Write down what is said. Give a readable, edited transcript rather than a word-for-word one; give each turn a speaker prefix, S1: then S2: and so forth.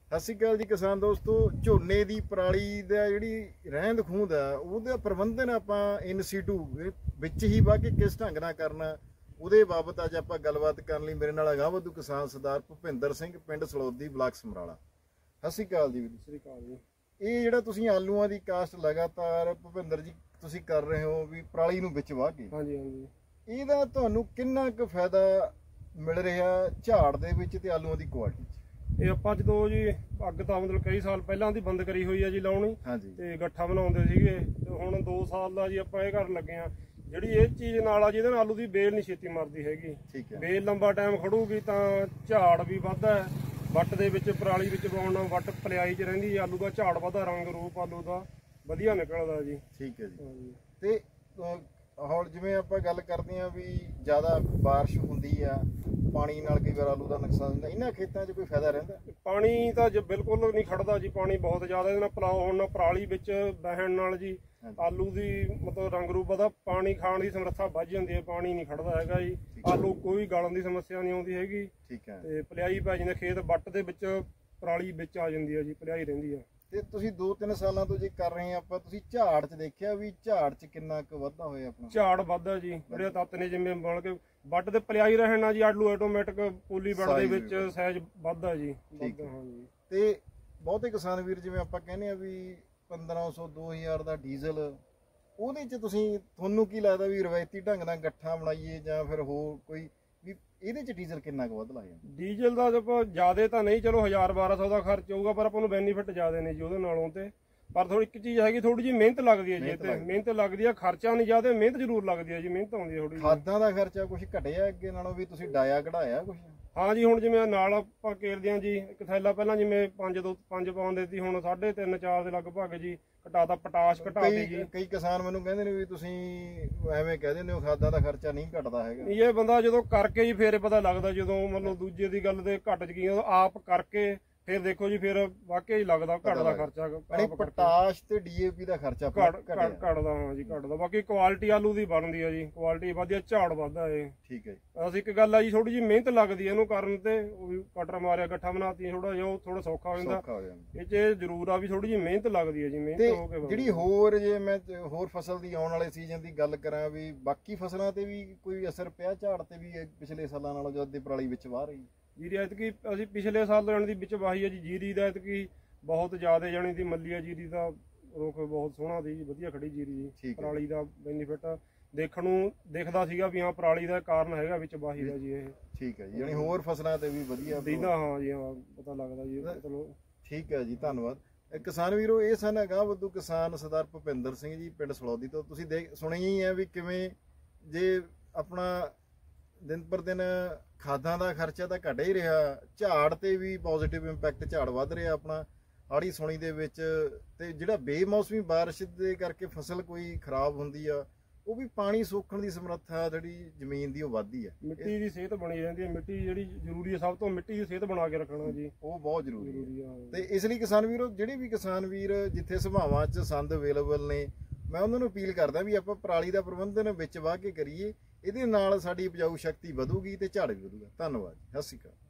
S1: ਸਤਿ ਸ਼੍ਰੀ ਅਕਾਲ ਜੀ ਕਿਸਾਨ ਦੋਸਤੋ। ਝੋਨੇ ਦੀ ਪਰਾਲੀ ਦਾ ਜਿਹੜੀ ਰਹਿੰਦ ਖੂੰਹਦ ਆ ਉਹਦਾ ਪ੍ਰਬੰਧਨ ਆਪਾਂ ਇਨ-ਸੀਟੂ ਵਿੱਚ ਹੀ ਵਾਹ ਕੇ ਕਿਸ ਢੰਗ ਨਾਲ ਕਰਨਾ, ਉਹਦੇ ਬਾਬਤ ਅੱਜ ਆਪਾਂ ਗੱਲਬਾਤ ਕਰਨ ਲਈ ਮੇਰੇ ਨਾਲ ਅਗਾਂਹਵਧੂ ਕਿਸਾਨ ਸਰਦਾਰ ਭੁਪਿੰਦਰ ਸਿੰਘ, ਪਿੰਡ ਸਲੌਦੀ, ਬਲਾਕ ਸਮਰਾਲਾ। ਸਤਿ ਸ਼੍ਰੀ ਅਕਾਲ ਜੀ।
S2: ਸਤਿ ਸ਼੍ਰੀ ਅਕਾਲ ਜੀ।
S1: ਇਹ ਜਿਹੜਾ ਤੁਸੀਂ ਆਲੂਆਂ ਦੀ ਕਾਸ਼ਤ ਲਗਾਤਾਰ ਭੁਪਿੰਦਰ ਜੀ ਤੁਸੀਂ ਕਰ ਰਹੇ ਹੋ ਵੀ ਪਰਾਲੀ ਨੂੰ ਵਿੱਚ ਵਾਹ ਕੇ,
S2: ਹਾਂਜੀ ਹਾਂਜੀ,
S1: ਇਹਦਾ ਤੁਹਾਨੂੰ ਕਿੰਨਾ ਕੁ ਫਾਇਦਾ ਮਿਲ ਰਿਹਾ ਝਾੜ ਦੇ ਵਿੱਚ ਤੇ ਆਲੂਆਂ ਦੀ ਕੁਆਲਿਟੀ 'ਚ?
S2: ਇਹ ਆਪਾਂ ਜਦੋਂ ਜੀ ਅੱਗ ਤਾਂ ਮਤਲਬ ਕਈ ਸਾਲ ਪਹਿਲਾਂ ਦੀ ਬੰਦ ਕਰੀ ਹੋਈ ਹੈ ਜੀ ਲਾਉਣੀ, ਤੇ ਗੱਠਾ ਬਣਾਉਂਦੇ ਸੀਗੇ, ਤੇ ਹੁਣ 2 ਸਾਲ ਦਾ ਜੀ ਆਪਾਂ ਇਹ ਕਰਨ ਲੱਗੇ ਆ। ਜਿਹੜੀ ਇਹ ਚੀਜ਼ ਨਾਲ ਆ ਜਿਹਦੇ ਨਾਲ ਆਲੂ ਦੀ ਬੇਲ ਨਹੀਂ ਛੇਤੀ ਮਰਦੀ ਹੈਗੀ। ਬੇਲ ਲੰਬਾ ਟਾਈਮ ਖੜੂਗੀ ਤਾਂ ਝਾੜ ਵੀ ਵੱਧਦਾ ਹੈ, ਵੱਟ ਦੇ ਵਿੱਚ ਪਰਾਲੀ ਵਿੱਚ ਪਾਉਣ ਨਾਲ ਵੱਟ ਪਲਿਆਈ 'ਚ ਰਹਿੰਦੀ, ਆਲੂ ਦਾ ਝਾੜ ਵੱਧਦਾ, ਰੰਗ ਰੂਪ ਆਲੂ ਦਾ ਵਧੀਆ ਨਿਕਲਦਾ ਜੀ।
S1: ਠੀਕ ਹੈ ਜੀ। ਤੇ ਹੁਣ ਜਿਵੇਂ ਆਪਾਂ ਗੱਲ ਕਰਦੇ ਆ ਵੀ ਜ਼ਿਆਦਾ ਬਾਰਿਸ਼ ਹੁੰਦੀ ਆ, ਪਾਣੀ ਨਾਲ ਕਈ ਵਾਰ ਆਲੂ ਦਾ ਨੁਕਸਾਨ ਹੁੰਦਾ, ਇਹਨਾਂ ਖੇਤਾਂ 'ਚ ਕੋਈ ਫਾਇਦਾ ਰਹਿੰਦਾ?
S2: ਪਾਣੀ ਤਾਂ ਬਿਲਕੁਲ ਨਹੀਂ ਖੜਦਾ ਜੀ, ਪਾਣੀ ਬਹੁਤ ਜ਼ਿਆਦਾ ਇਹਦੇ ਨਾਲ ਪਲਾਓ ਹੋਣ ਨਾਲ, ਪਰਾਲੀ ਵਿੱਚ ਬਹਿਣ ਨਾਲ ਜੀ ਆਲੂ ਦੀ ਮਤਲਬ ਰੰਗ ਰੂਪ ਦਾ, ਪਾਣੀ ਖਾਣ ਦੀ ਸਮਰੱਥਾ ਵੱਧ ਜਾਂਦੀ ਹੈ, ਪਾਣੀ ਨਹੀਂ ਖੜਦਾ ਹੈਗਾ ਜੀ। ਆਲੂ ਕੋਈ ਗਲਣ ਦੀ ਸਮੱਸਿਆ ਨਹੀਂ ਆਉਂਦੀ ਹੈਗੀ।
S1: ਠੀਕ ਹੈ।
S2: ਤੇ ਪਲਿਆਈ ਪੈ ਜਾਂਦੀ, ਖੇਤ ਵੱਟ ਦੇ ਵਿੱਚ ਪਰਾਲੀ ਵਿੱਚ ਆ ਜਾਂਦੀ ਹੈ ਜੀ, ਪਲਿਆਈ ਰਹਿੰਦੀ ਹੈ।
S1: ਤੇ ਤੁਸੀਂ 2-3 ਸਾਲਾਂ ਤੋਂ ਜੇ ਕਰ ਰਹੇ ਆਪਾਂ, ਤੁਸੀਂ ਝਾੜ 'ਚ ਦੇਖਿਆ ਵੀ ਝਾੜ 'ਚ ਕਿੰਨਾ ਕੁ ਵਾਧਾ ਹੋਇਆ ਆਪਣਾ?
S2: ਝਾੜ ਵੱਧਦਾ ਜੀ, ਜਿਹੜੇ ਤੱਤ ਨੇ ਜਿਵੇਂ ਬਣ ਕੇ ਵੱਟ ਤੇ ਪਲਿਆਈ ਰਹਿਣ ਨਾਲ ਜੀ ਆਲੂ ਆਟੋਮੈਟਿਕ ਪੋਲੀ ਵੱਟ ਦੇ ਵਿੱਚ ਸਾਈਜ਼ ਵੱਧਦਾ ਜੀ। ਹਾਂਜੀ।
S1: ਤੇ ਬਹੁਤੇ ਕਿਸਾਨ ਵੀਰ ਜਿਵੇਂ ਆਪਾਂ ਕਹਿੰਦੇ ਆ ਵੀ 1500-2000 ਦਾ ਡੀਜ਼ਲ, ਉਹਦੇ 'ਚ ਤੁਹਾਨੂੰ ਕੀ ਲੱਗਦਾ ਵੀ ਰਵਾਇਤੀ ਢੰਗ ਨਾਲ ਗੱਠਾਂ ਬਣਾਈਏ ਜਾਂ ਫਿਰ ਹੋਰ ਕੋਈ ਵੀ ਇਹਦੇ 'ਚ ਡੀਜ਼ਲ ਕਿੰਨਾ ਕੁ ਵੱਧ ਲੱਗ ਜਾਂਦਾ?
S2: ਡੀਜ਼ਲ ਦਾ ਆਪਾਂ ਜ਼ਿਆਦਾ ਤਾਂ ਨਹੀਂ, ਚਲੋ 1000-1200 ਦਾ ਖਰਚ ਹੋਊਗਾ, ਪਰ ਆਪਾਂ ਨੂੰ ਬੈਨੀਫਿਟ ਜ਼ਿਆਦਾ ਨੇ ਜੀ ਉਹਦੇ ਨਾਲੋਂ। ਤੇ ਪਰ ਥੋੜੀ ਇੱਕ ਚੀਜ਼ ਹੈਗੀ, ਥੋੜੀ ਜਿਹੀ ਮਿਹਨਤ ਲੱਗਦੀ ਹੈ ਜੀ, ਤੇ ਮਿਹਨਤ ਲੱਗਦੀ ਹੈ, ਖਰਚਾ ਨਹੀਂ ਜ਼ਿਆਦਾ, ਮਿਹਨਤ ਜ਼ਰੂਰ ਲੱਗਦੀ ਹੈ ਜੀ, ਮਿਹਨਤ ਆਉਂਦੀ ਹੈ ਥੋੜੀ।
S1: ਖਾਦਾਂ ਦਾ ਖਰਚਾ ਕੁਝ ਘਟਿਆ ਅੱਗੇ ਨਾਲੋਂ ਵੀ? ਤੁਸੀਂ ਡਾਇਆ ਕਢਾਇਆ ਕੁਝ?
S2: ਹਾਂ ਜੀ, ਹੁਣ ਜਿਵੇਂ ਨਾਲ ਆਪਾਂ ਕੇਰਦੇ ਹਾਂ ਜੀ, ਇੱਕ ਥੈਲਾ ਪਹਿਲਾਂ ਜਿਵੇਂ 5 ਪਾਉਂਦੇ ਸੀ, ਹੁਣ 3.5-4 ਦੇ ਲਗਭਗ ਜੀ ਘਟਾਤਾ, ਪਟਾਸ਼ ਘਟਾਤੀ ਜੀ।
S1: ਕਈ ਕਿਸਾਨ ਮੈਨੂੰ ਕਹਿੰਦੇ ਨੇ ਵੀ ਤੁਸੀਂ ਐਵੇਂ ਕਹਿ ਦਿੰਦੇ ਹੋ ਖਾਦਾਂ ਦਾ ਖਰਚਾ ਨਹੀਂ ਘਟਦਾ ਹੈਗਾ।
S2: ਇਹ ਬੰਦਾ ਜਦੋਂ ਕਰਕੇ ਜੀ ਫੇਰ ਪਤਾ ਲੱਗਦਾ, ਜਦੋਂ ਮਤਲਬ ਦੂਜੇ ਦੀ ਗੱਲ ਤੇ ਘਟ ਚ ਗਈ, ਆਪ ਕਰਕੇ ਫਿਰ ਦੇਖੋ ਜੀ, ਫਿਰ ਵਾਕਿਆ ਹੀ ਲੱਗਦਾ ਘਟਦਾ ਖਰਚਾ।
S1: ਪੋਟਾਸ਼ ਤੇ ਡੀਏਪੀ ਦਾ ਖਰਚਾ
S2: ਘਟਦਾ। ਹਾਂ ਜੀ, ਘਟਦਾ। ਬਾਕੀ ਕੁਆਲਿਟੀ ਆਲੂ ਦੀ ਬਣਦੀ ਆ ਜੀ, ਕੁਆਲਿਟੀ ਵਧੀਆ, ਝਾੜ ਵੱਧਦਾ ਏ।
S1: ਠੀਕ ਹੈ।
S2: ਬਸ ਇੱਕ ਗੱਲ ਆ ਜੀ, ਥੋੜੀ ਜਿਹੀ ਮਿਹਨਤ ਲੱਗਦੀ ਹੈ ਇਹਨੂੰ ਕਰਨ ਤੇ। ਉਹ ਵੀ ਕਟਰ ਮਾਰਿਆ, ਗੱਠਾ ਬਣਾਤੀ, ਥੋੜਾ ਜਿਹਾ ਉਹ ਥੋੜਾ ਸੌਖਾ ਹੋ ਜਾਂਦਾ। ਇਹ ਚ ਜ਼ਰੂਰ ਆ ਵੀ ਥੋੜੀ ਜਿਹੀ ਮਿਹਨਤ ਲੱਗਦੀ ਹੈ ਜੀ, ਮਿਹਨਤ ਹੋ ਕੇ।
S1: ਜਿਹੜੀ ਹੋਰ, ਜੇ ਮੈਂ ਹੋਰ ਫਸਲ ਦੀ ਆਉਣ ਵਾਲੇ ਸੀਜ਼ਨ ਦੀ ਗੱਲ ਕਰਾਂ, ਵੀ ਬਾਕੀ ਫਸਲਾਂ ਤੇ ਵੀ ਕੋਈ ਅਸਰ ਪਿਆ ਝਾੜ ਤੇ ਵੀ ਪਿਛਲੇ ਸਾਲਾਂ ਨਾਲੋਂ ਜਦ ਦੀ ਪਰਾਲੀ ਵਿੱਚ ਵਾਹ ਰਹੀ?
S2: ਜੀਰੀ ਐਤਕੀ ਅਸੀਂ ਪਿਛਲੇ ਸਾਲ ਜਾਣੀ ਦੀ ਵਿੱਚ ਵਾਹੀ ਹੈ ਜੀ, ਜੀਰੀ ਦਾ ਐਤਕੀ ਬਹੁਤ ਜ਼ਿਆਦਾ ਜਾਣੀ ਦੀ ਮੱਲੀ ਆ, ਜੀਰੀ ਦਾ ਰੁੱਖ ਬਹੁਤ ਸੋਹਣਾ ਦੀ, ਵਧੀਆ ਖੜੀ ਜੀਰੀ ਜੀ। ਪਰਾਲੀ ਦਾ ਬੈਨੀਫਿਟ ਦੇਖਣ ਨੂੰ ਦਿਖਦਾ ਸੀਗਾ ਵੀ ਹਾਂ ਪਰਾਲੀ ਦਾ ਕਾਰਨ ਹੈਗਾ ਵਿੱਚ ਵਾਹੀ ਦਾ ਜੀ ਇਹ।
S1: ਠੀਕ ਹੈ ਜੀ, ਯਾਨੀ ਹੋਰ ਫਸਲਾਂ ਤੇ ਵੀ ਵਧੀਆ
S2: ਦੀਦਾ। ਹਾਂ ਜੀ, ਹਾਂ ਪਤਾ ਲੱਗਦਾ ਜੀ। ਚਲੋ ਠੀਕ
S1: ਹੈ ਜੀ, ਧੰਨਵਾਦ। ਕਿਸਾਨ ਵੀਰੋ, ਇਹ ਸਨ ਅਗਾਂਹਵਧੂ ਕਿਸਾਨ ਸਰਦਾਰ ਭੁਪਿੰਦਰ ਸਿੰਘ ਜੀ, ਪਿੰਡ ਸਲੌਦੀ ਤੋਂ। ਤੁਸੀਂ ਸੁਣਿਆ ਹੀ ਹੈ ਵੀ ਕਿਵੇਂ ਜੇ ਆਪਣਾ ਦਿਨ ਪਰ ਦਿਨ ਖਾਦਾਂ ਦਾ ਖਰਚਾ ਤਾਂ ਘਟ ਹੀ ਰਿਹਾ, ਝਾੜ ਤੇ ਵੀ ਪੋਜ਼ਿਟਿਵ ਇੰਪੈਕਟ, ਝਾੜ ਵੱਧ ਰਿਹਾ ਆਪਣਾ ਹਾੜੀ ਸੋਣੀ ਦੇ ਵਿੱਚ। ਤੇ ਜਿਹੜਾ ਬੇਮੌਸਮੀ ਬਾਰਿਸ਼ ਦੇ ਕਰਕੇ ਫਸਲ ਕੋਈ ਖਰਾਬ ਹੁੰਦੀ ਆ, ਉਹ ਵੀ ਪਾਣੀ ਸੋਖਣ ਦੀ ਸਮਰੱਥਾ ਜਿਹੜੀ ਜ਼ਮੀਨ ਦੀ ਉਹ ਵੱਧਦੀ ਹੈ।
S2: ਮਿੱਟੀ ਦੀ ਸਿਹਤ ਬਣੀ ਰਹਿੰਦੀ ਹੈ, ਮਿੱਟੀ ਜਿਹੜੀ ਜ਼ਰੂਰੀ ਹੈ, ਸਭ ਤੋਂ ਮਿੱਟੀ ਦੀ ਸਿਹਤ ਬਣਾ ਕੇ ਰੱਖਣਾ ਜੀ, ਉਹ
S1: ਬਹੁਤ ਜ਼ਰੂਰੀ ਹੈ। ਤੇ ਇਸ ਲਈ ਕਿਸਾਨ ਵੀਰੋ, ਜਿਹੜੇ ਵੀ ਕਿਸਾਨ ਵੀਰ ਜਿੱਥੇ ਸਭਾਵਾਂ 'ਚ ਸੰਦ ਅਵੇਲੇਬਲ ਨੇ, ਮੈਂ ਉਹਨਾਂ ਨੂੰ ਅਪੀਲ ਕਰਦਾ ਵੀ ਆਪਾਂ ਪਰਾਲੀ ਦਾ ਪ੍ਰਬੰਧਨ ਵਿੱਚ ਵਾਹ ਕੇ ਕਰੀਏ। ਇਹਦੇ ਨਾਲ ਸਾਡੀ ਉਪਜਾਊ ਸ਼ਕਤੀ ਵਧੂਗੀ ਤੇ ਝਾੜ ਵੀ ਵਧੂਗਾ। ਧੰਨਵਾਦ। ਸਤਿ ਸ਼੍ਰੀ ਅਕਾਲ।